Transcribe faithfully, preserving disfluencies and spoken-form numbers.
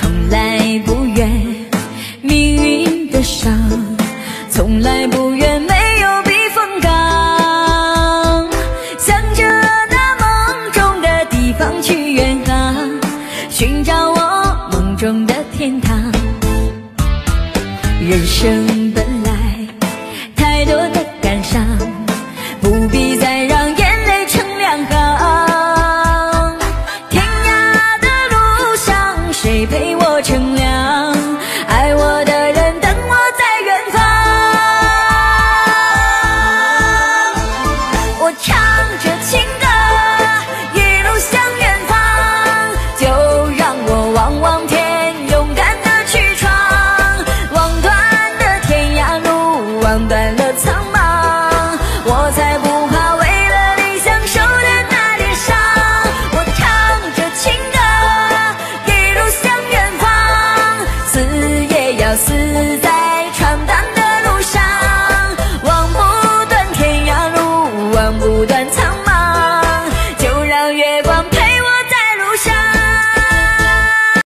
从来不愿命运的伤，从来不愿没有避风港。向着那梦中的地方去远航，寻找我梦中的天堂。人生本来太多的感伤，不必再让眼泪成两行。天涯的路上，谁陪我乘凉？爱我的人等我在远方。我唱着情歌，一路向远方，就让我望望天，勇敢地去闯。望断了天涯路，望断了苍茫，我才不怕为了理想受的那点伤。我唱着情歌，一路向远方，死也要死在